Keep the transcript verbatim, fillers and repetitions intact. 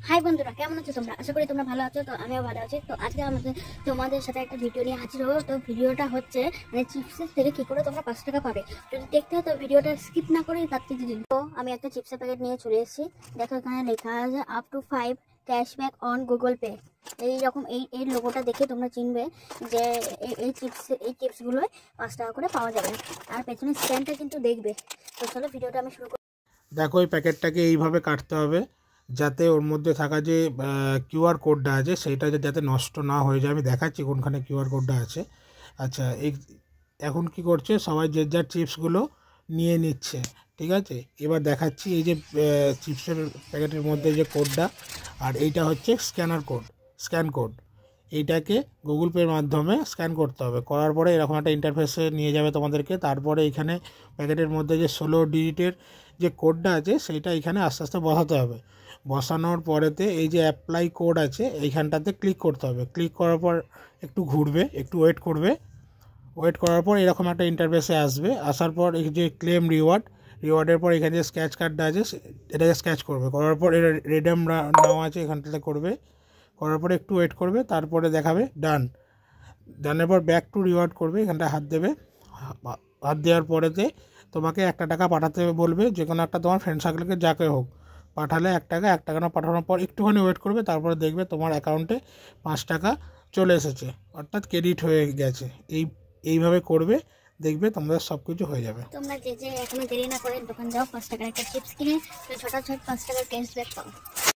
High বন্ধুরা, কেমন আছো তোমরা? আশা করি তোমরা ভালো আছো। তো আমিও ভালো আছি। তো আজকে আমাদের তোমাদের সাথে একটা ভিডিও নিয়ে হাজির হবো। তো ভিডিওটা হচ্ছে মানে চিপসের থেকে কি করে তোমরা পাঁচ টাকা পাবে। যদি দেখতে হয় তো ভিডিওটা স্কিপ না করে তার থেকে দিন। তো আমি একটা চিপসের প্যাকেট নিয়ে চলে এসেছি। দেখো এখানে লেখা আছে up to five cashback on Google Pay. এইরকম এই এই লোগোটা দেখে তোমরা চিনবে যে এই এই চিপস এই চিপসগুলোয় পাঁচ টাকা করে পাওয়া যাবে। আর পেছনে স্ক্যানটা কিন্তু দেখবে। তো চলো ভিডিওটা আমি শুরু করি। দেখো এই প্যাকেটটাকে এইভাবে কাটতে হবে যাতে ওর মধ্যে থাকা যে কিউআর কোডটা আছে সেইটা যাতে নষ্ট না হয়ে যায়। আমি দেখাচ্ছি কোনখানে কিউআর কোডটা আছে। আচ্ছা, এই এখন কি করছে সবাই যে যার চিপসগুলো নিয়ে নিচ্ছে, ঠিক আছে। এবার দেখাচ্ছি এই যে চিপসের প্যাকেটের মধ্যে যে কোডটা, আর এইটা হচ্ছে স্ক্যানার কোড, স্ক্যান কোড। এইটাকে গুগল পের মাধ্যমে স্ক্যান করতে হবে। করার পরে এরকম একটা ইন্টারফেসে নিয়ে যাবে তোমাদেরকে। তারপরে এখানে প্যাকেটের মধ্যে যে ষোলো ডিজিটের যে কোডটা আছে সেইটা এখানে আস্তে আস্তে বসাতে হবে। বসানোর পরেতে এই যে অ্যাপ্লাই কোড আছে এইখানটাতে ক্লিক করতে হবে। ক্লিক করার পর একটু ঘুরবে, একটু ওয়েট করবে। ওয়েট করার পর এরকম একটা ইন্টারফেসে আসবে। আসার পর এই যে ক্লেম রিওয়ার্ড, রিওয়ার্ডের পর এখানে যে স্ক্র্যাচ কার্ডটা আছে এটাকে স্ক্র্যাচ করবে। করার পর এটা রেডেম নাও আছে এখানটাতে করবে। করার পরে একটু ওয়েট করবে, তারপরে দেখাবে ডান। ডানের পর ব্যাক টু রিওয়ার্ড করবে, এখানটা হাত দেবে। হাত দেওয়ার পরেতে তোমাকে একটা টাকা পাঠাতে বলবে, যে কোনো একটা তোমার ফ্রেন্ড সার্কেলকে যাকে হোক পাঠালে এক টাকা এক টাকা না পাঠানোর পর একটুখানি ওয়েট করবে। তারপরে দেখবে তোমার অ্যাকাউন্টে পাঁচ টাকা চলে এসেছে, অর্থাৎ ক্রেডিট হয়ে গেছে। এই এইভাবে করবে, দেখবে তোমাদের সব কিছু হয়ে যাবে। তোমরা যে যে এখনো দেরি না করে দোকান যাও, পাঁচ টাকার একটা চিপস কিনে ছোটা ছোট পাঁচ টাকার ক্যাশব্যাক পাও।